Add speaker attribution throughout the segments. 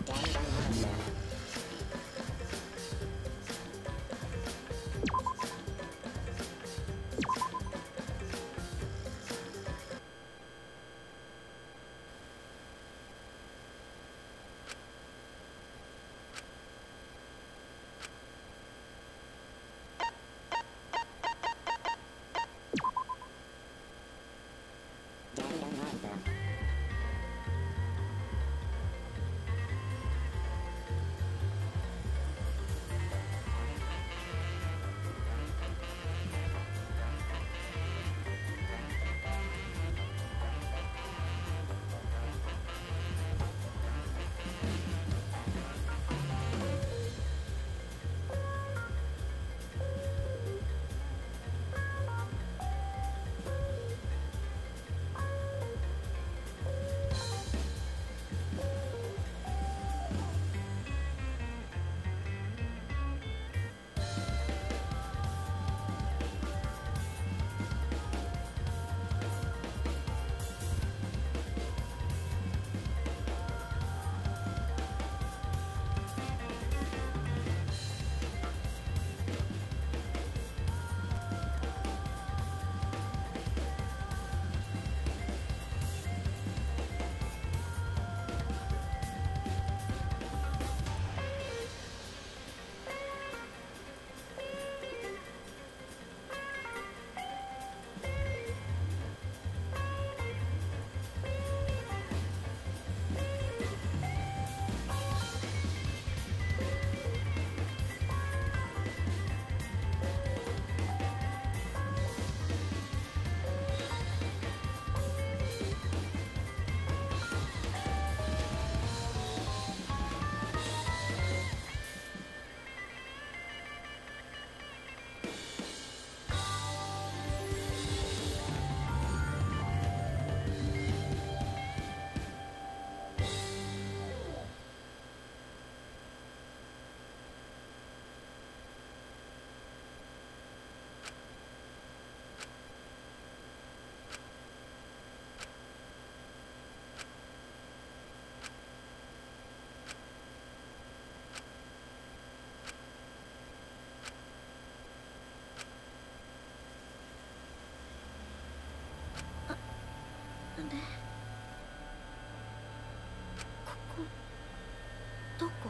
Speaker 1: どこ？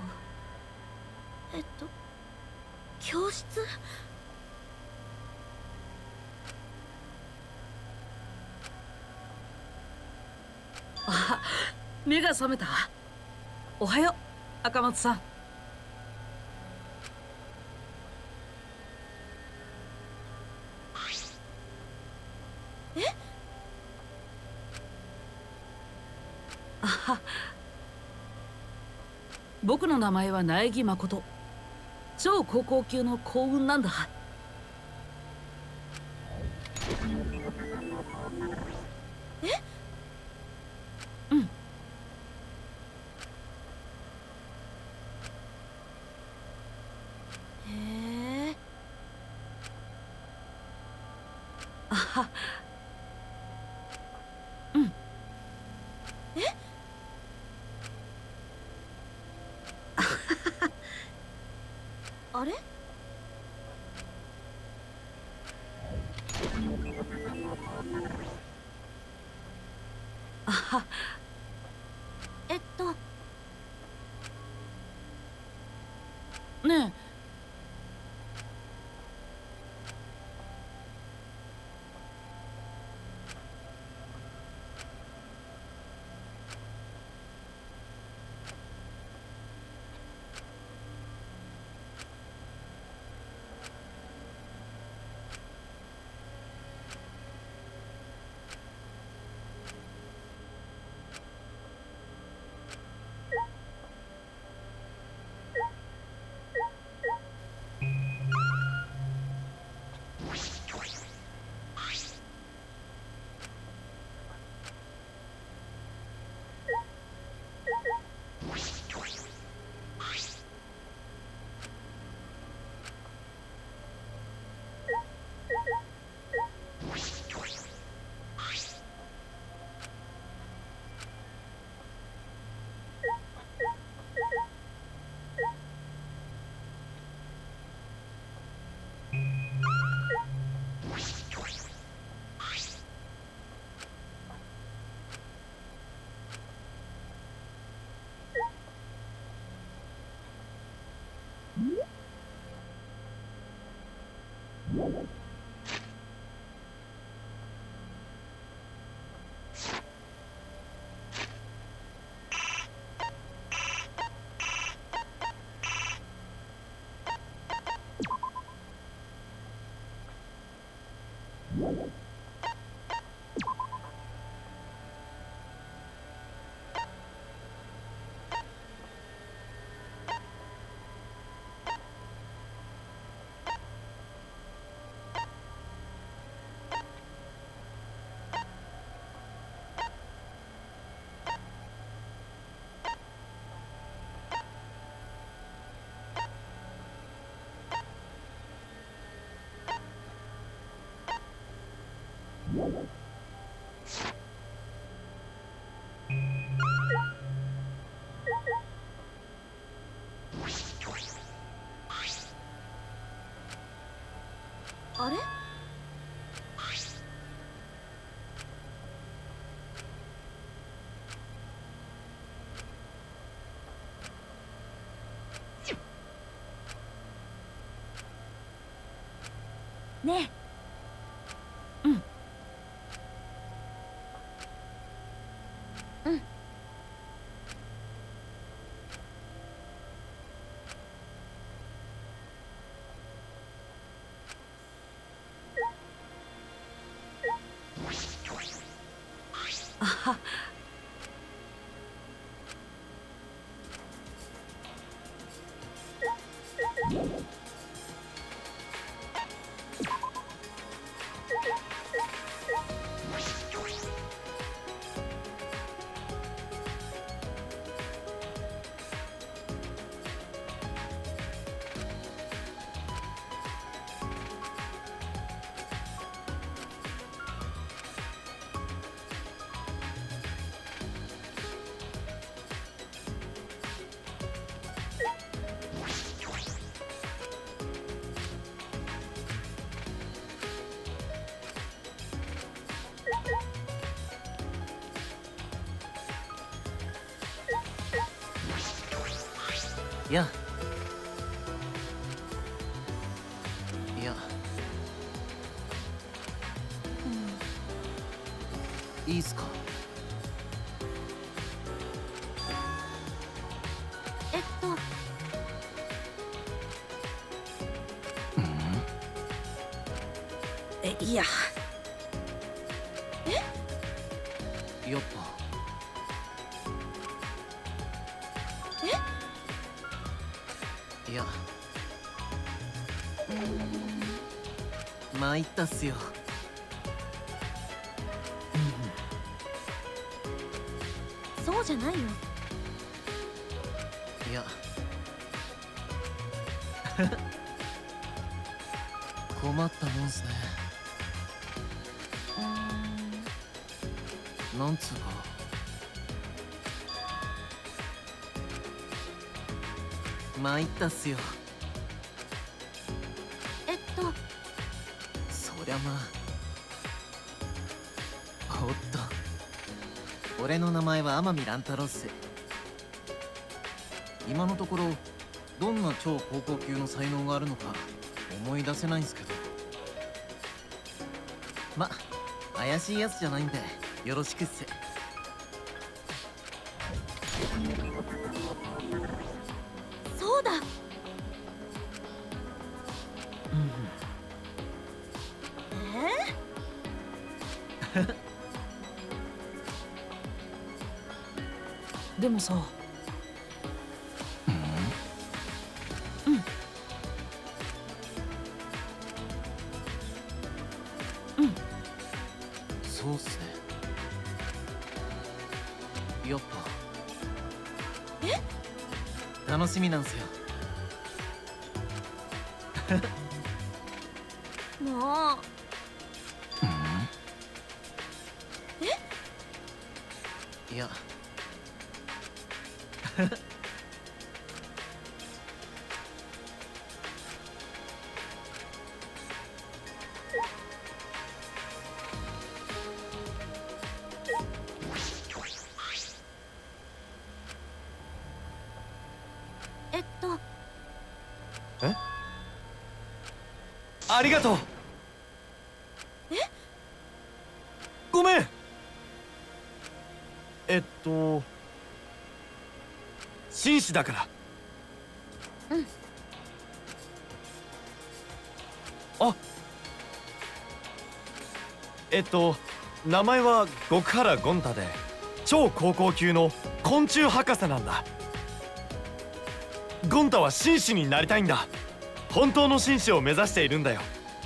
Speaker 1: 教室？
Speaker 2: あ、目が覚めた。おはよう、赤松さん。
Speaker 1: え？
Speaker 2: あは。僕の名前は苗木誠。超高校級の幸運なんだ。
Speaker 1: え？
Speaker 2: うん。
Speaker 1: へえ。
Speaker 2: あは。うん。
Speaker 1: え？あれ？
Speaker 2: あは。ねえ。
Speaker 1: あれ？ねえ。うん。うん。
Speaker 2: あは。
Speaker 3: いやいや、いいっすか？
Speaker 2: いや。
Speaker 3: やっぱいや、参ったっすよ。
Speaker 1: そうじゃないよ。
Speaker 3: いや困ったもんすね。なんつうか参ったっすよ。そりゃまあ、おっと、俺の名前は天海乱太郎っす。今のところどんな超高校級の才能があるのか思い出せないんすけど、ま、怪しいやつじゃないんでよろしくっす。
Speaker 1: そうだ。
Speaker 2: でもさ。
Speaker 3: そうっすね。やっぱ楽しみなんすよ。
Speaker 1: もう。
Speaker 3: いやありがとう。
Speaker 4: ごめん。紳士だから。
Speaker 1: うん。
Speaker 4: あ、名前は極原ゴン太で超高校級の昆虫博士なんだ。ゴン太は紳士になりたいんだ。本当の紳士を目指しているんだよ。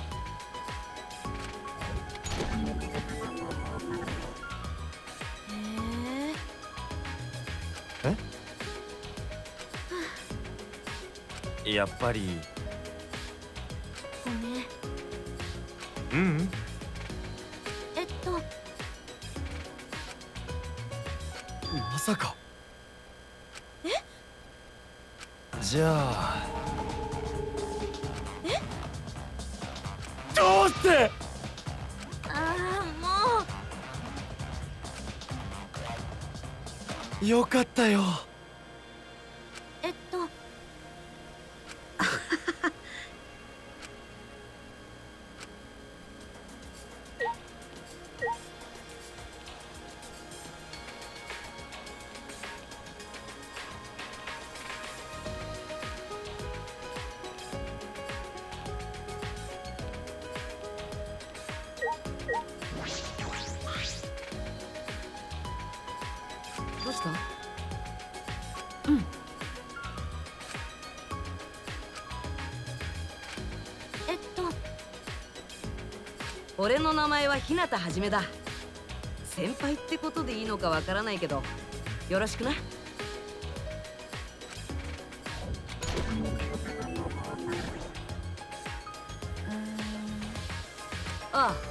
Speaker 4: やっぱり
Speaker 1: ごめん。
Speaker 4: まさか。じゃあどうして。
Speaker 1: ああ、も
Speaker 4: よかったよ。
Speaker 2: どうした？俺の名前は日向はじめだ。先輩ってことでいいのかわからないけど、よろしくな。ああ。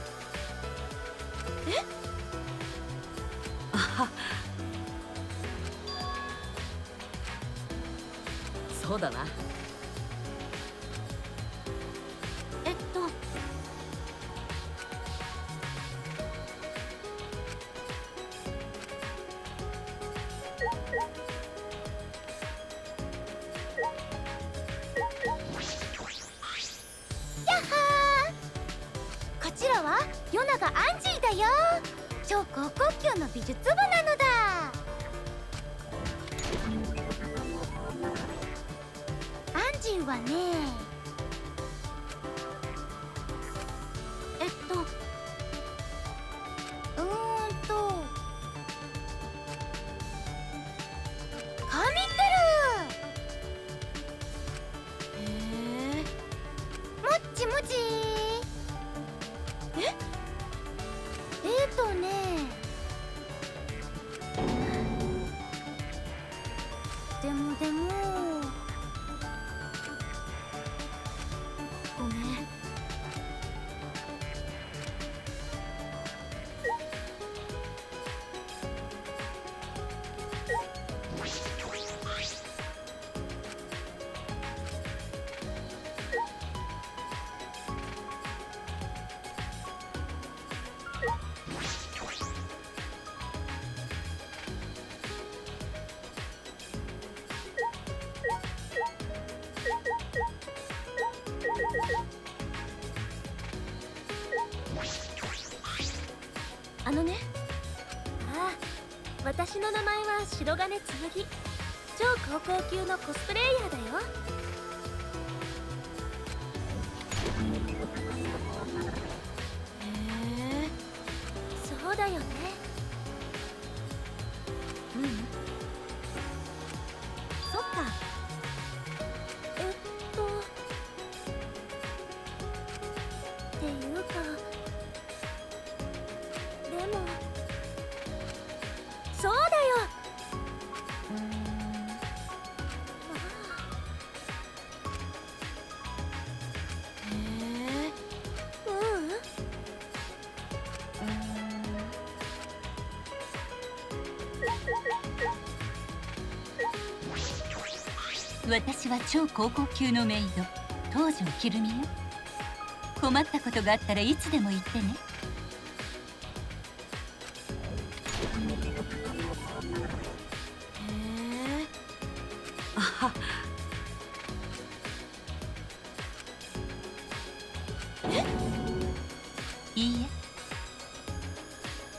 Speaker 2: そうだな。
Speaker 1: こちらはヨナがアンジーだよ。超高校級の美術部なのだ。アンジーはね、髪ってる。もっちもち。でもごめん。あのね。ああ、私の名前は白金紬。超高校級のコスプレイヤーだよ。そうだよね。そっか。っていうか、でもそうだよ。
Speaker 5: 私は超高校級のメイド東條ひるみよ。困ったことがあったらいつでも言ってね。いいえ、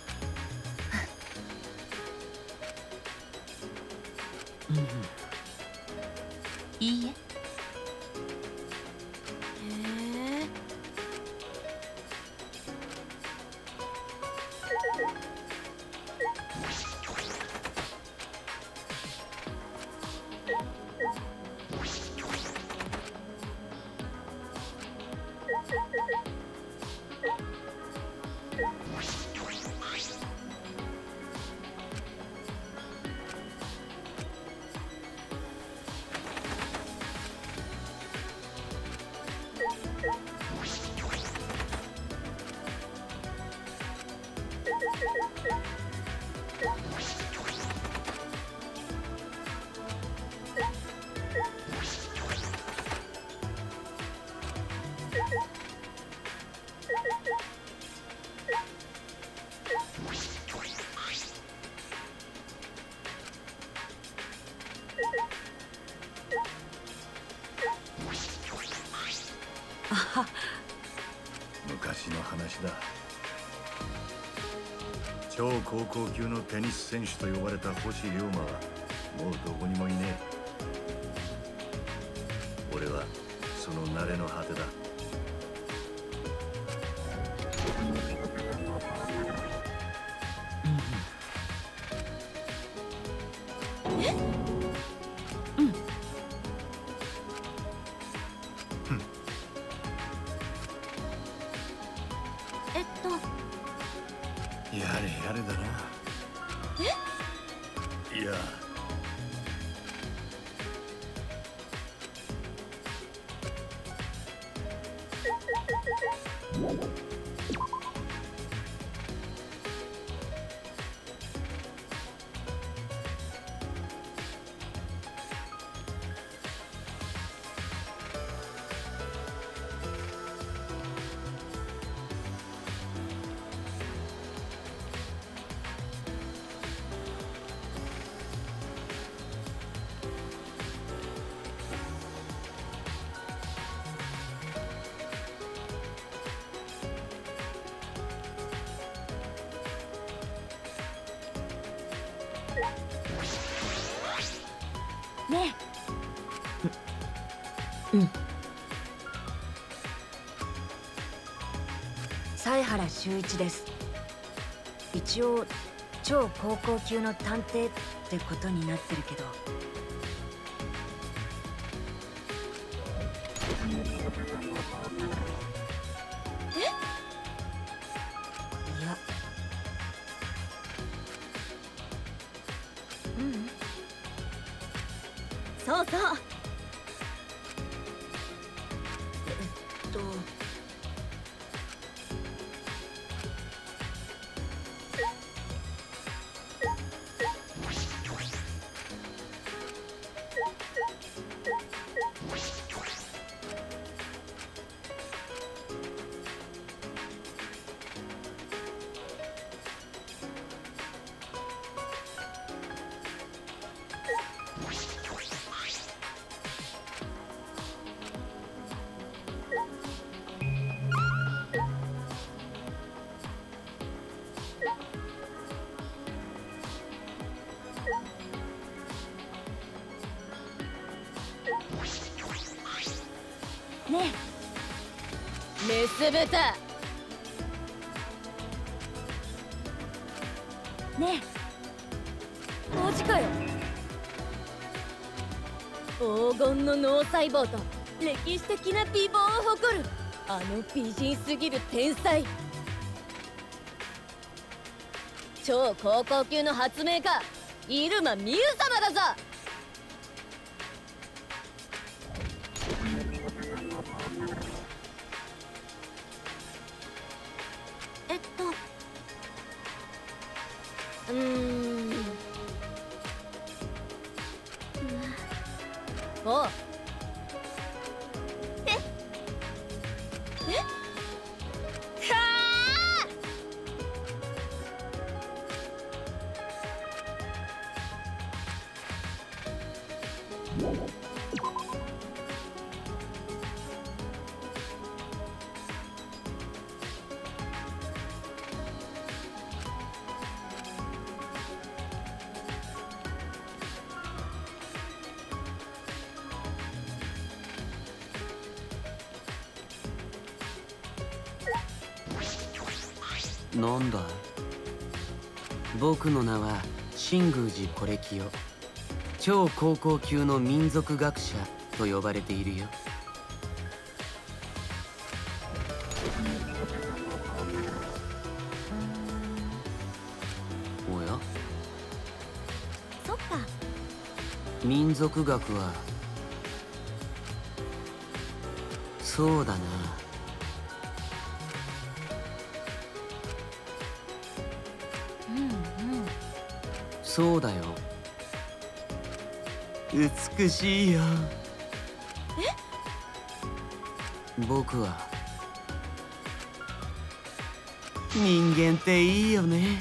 Speaker 6: 昔の話だ。超高校級のテニス選手と呼ばれた星龍馬はもうどこにもいねえ。俺はその慣れの果てだ。やれやれだな。いや、
Speaker 1: ね
Speaker 2: 犀原修一です。一応超高校級の探偵ってことになってるけど、いや、
Speaker 1: そうそう。ね
Speaker 7: メス豚。
Speaker 1: ねマジかよ。
Speaker 7: 黄金の脳細胞と歴史的な美貌を誇るあの美人すぎる天才。超高校級の発明家入間美優様だぞ。おう。
Speaker 8: なんだい。僕の名は新宮寺小歴よ。超高校級の民族学者と呼ばれているよ。おや、
Speaker 1: そっか。
Speaker 8: 民族学はそうだな。そうだよ。美しいよ。僕は人間っていいよね。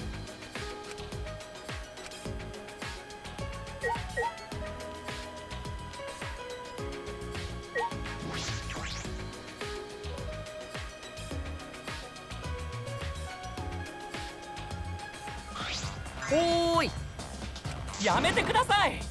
Speaker 9: おーい、やめてください。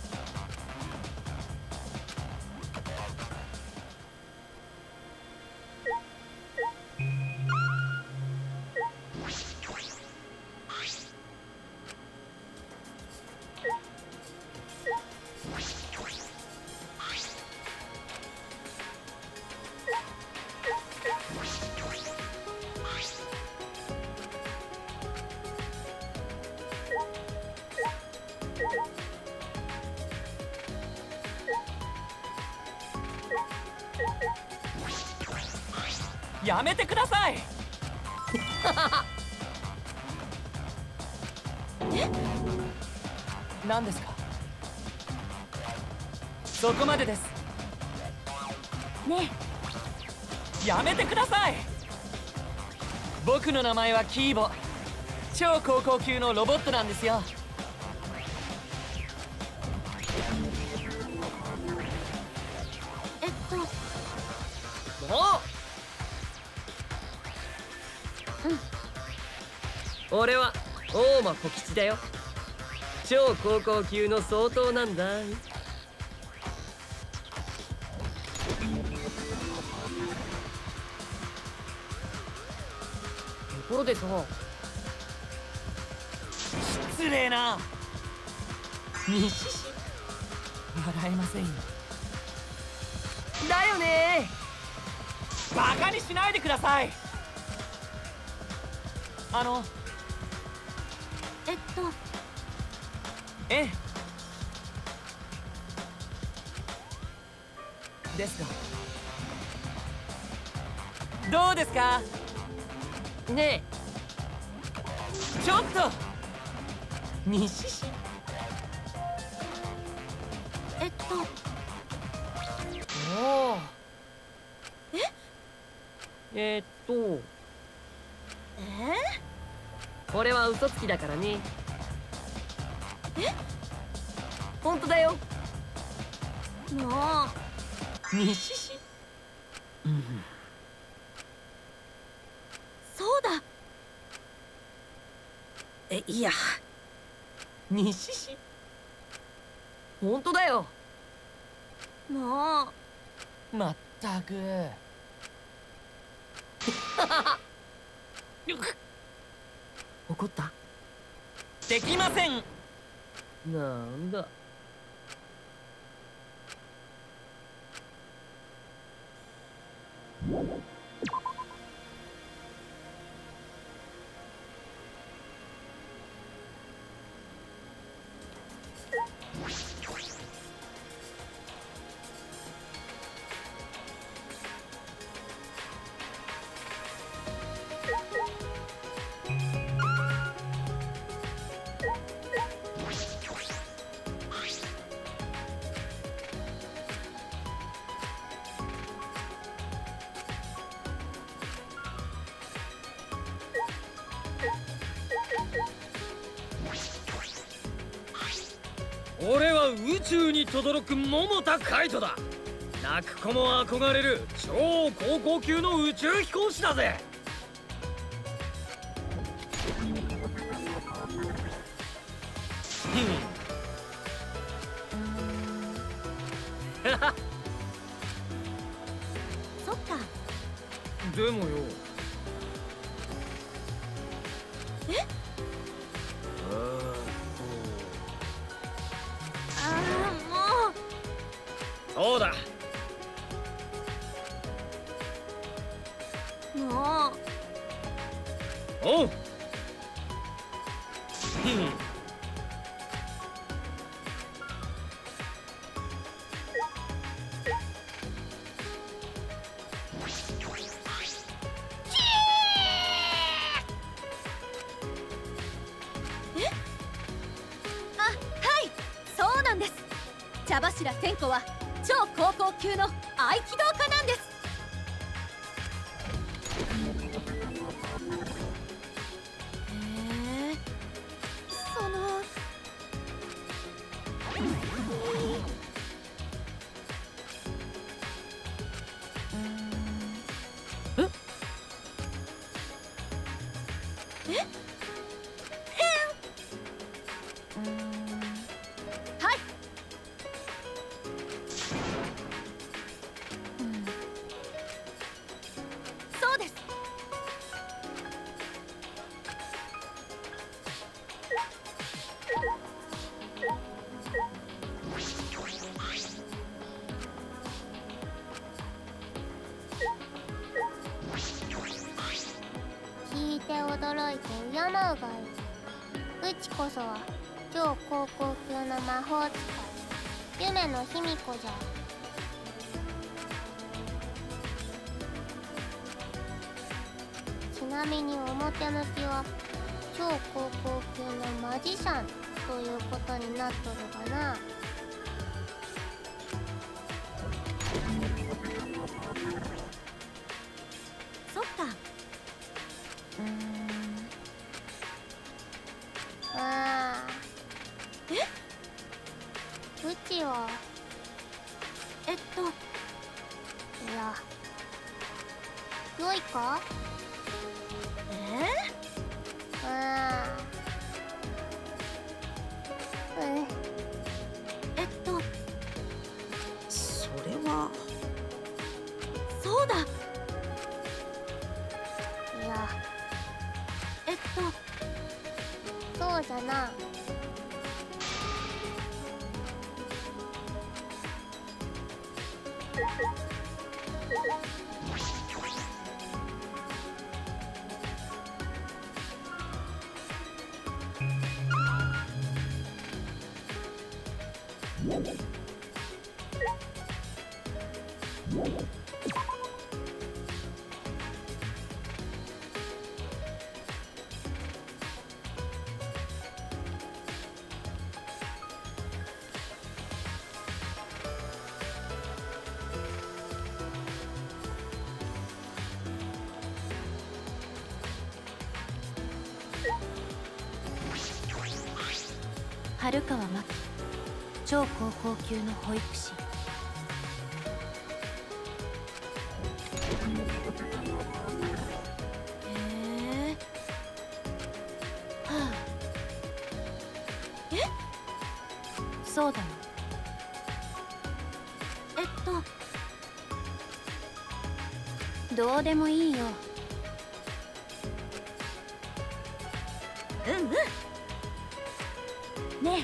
Speaker 9: やめてください。何ですか？そこまでです。
Speaker 7: ね
Speaker 9: やめてください。僕の名前はキーボ。超高校級のロボットなんですよ。もう俺は大間小吉だよ。超高校級の相当なんだ。ところでさ、失礼な。西市笑えませんよ。だよねー。バカにしないでください。ええ。ですが、どうですかねえ。ちょっと西市おお。これは嘘つきだからね。本当だよ。
Speaker 7: もう
Speaker 9: 西市
Speaker 7: そうだ。
Speaker 2: いや、
Speaker 9: 西市本当だよ。
Speaker 7: もう
Speaker 9: まったく。
Speaker 2: 怒った？
Speaker 9: できません。なんだ。俺は宇宙に轟く桃田海斗だ。泣く子も憧れる超高校級の宇宙飛行士だぜ。
Speaker 7: そっか。
Speaker 9: でもよ。そうだ。
Speaker 7: もう
Speaker 9: おう。
Speaker 7: そうなんです。茶柱千子は超高校級の合気道家なんです。
Speaker 10: 驚いて敬うがいい。うちこそは超高校級の魔法使い、夢の卑弥呼じゃ。ちなみに表向きは超高校級のマジシャンということになっとるがな。
Speaker 1: そっか。
Speaker 10: うちは
Speaker 1: いや良いか。
Speaker 2: それは
Speaker 1: そうだ。
Speaker 10: いやそうじゃな。
Speaker 1: 春川真希、超高校級の保育士。はあ。そうだよ。どうでもいいよ。ね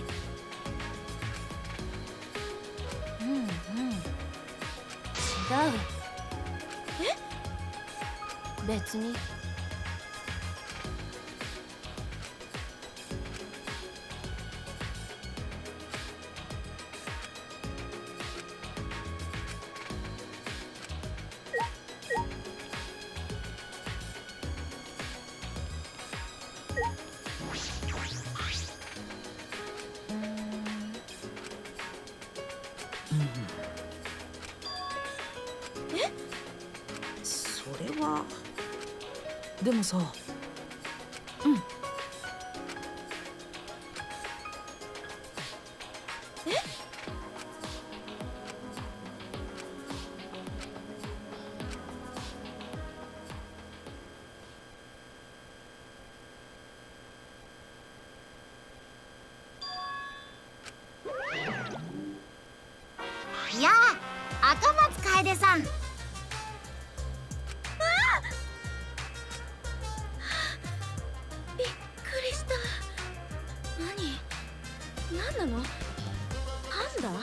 Speaker 1: え。違う。別に。
Speaker 2: それはでもさ。
Speaker 10: やあ、赤松楓さん。
Speaker 1: びっくりした。何なの？パンダ？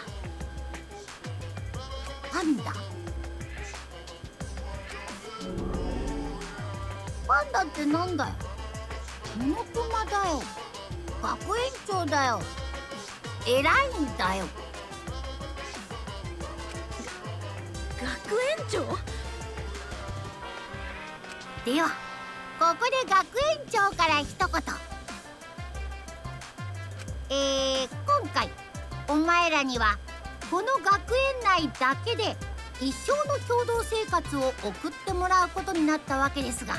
Speaker 10: パンダ？パンダってなんだよ。モノクマだよ。学園長だよ。偉いんだよ。
Speaker 1: 学園長？
Speaker 10: ではここで学園長から一言。今回お前らにはこの学園内だけで一生の共同生活を送ってもらうことになったわけですが、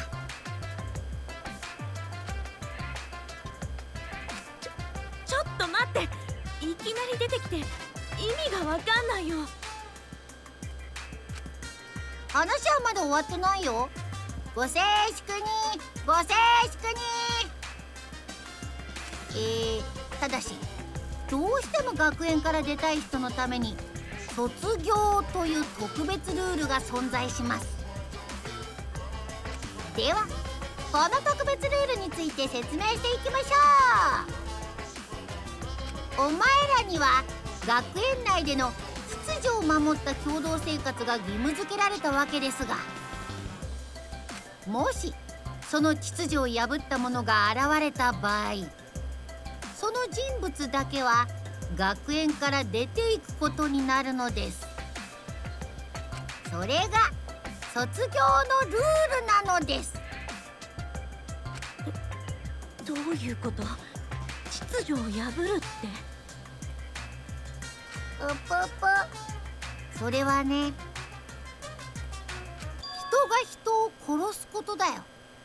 Speaker 1: ちょっと待って。いきなり出てきて意味がわかんないよ。
Speaker 10: 話はまだ終わってないよ。ご静粛に、ご静粛に。ただしどうしても学園から出たい人のために卒業という特別ルールが存在します。ではこの特別ルールについて説明していきましょう。お前らには学園内での秩序を守った共同生活が義務付けられたわけですが、もしその秩序を破った者が現れた場合、その人物だけは学園から出ていくことになるのです。それが卒業のルールなのです。
Speaker 1: どういうこと？秩序を破るって？
Speaker 10: うぷぷ。それはね、人が人を殺すことだよ。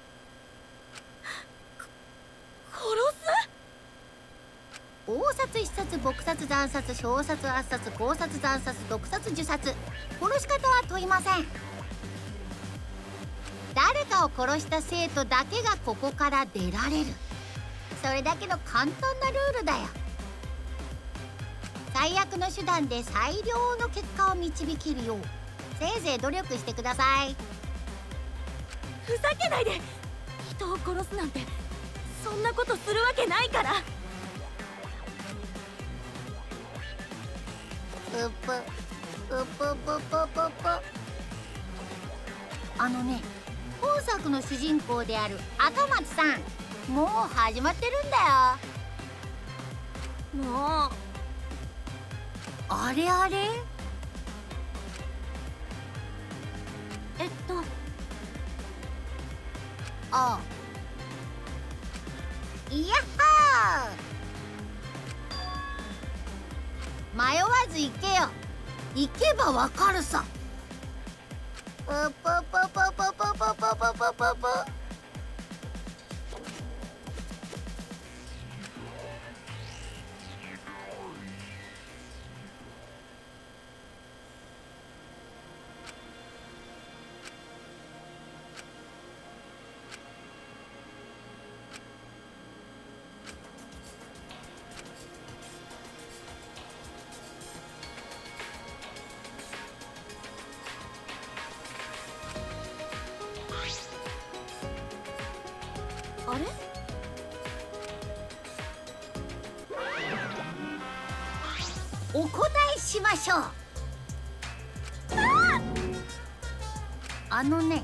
Speaker 10: 大殺、一殺、撲殺、惨殺、小殺、圧殺、強殺、惨殺、毒殺、呪殺。殺し方は問いません。誰かを殺した生徒だけがここから出られる。それだけの簡単なルールだよ。最悪の手段で最良の結果を導けるよう、せいぜい努力してください。
Speaker 1: ふざけないで。人を殺すなんてそんなことするわけないから。
Speaker 10: うぷうぷぷぷぷぷ。本作の主人公である赤松さん、もう始まってるんだよ。
Speaker 1: もう。
Speaker 10: あれあれ。あ、いやっはー。迷わず行けよ。行けばわかるさ。ぷぷぷぷぷぷぷぷぷぷぷ。
Speaker 1: あれ？
Speaker 10: お答えしましょう。ね、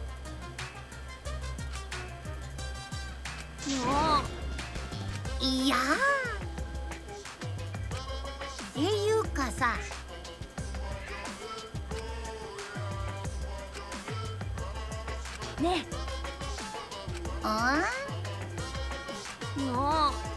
Speaker 10: いやっていうかさ、
Speaker 1: ねえ。
Speaker 10: あ
Speaker 1: もう。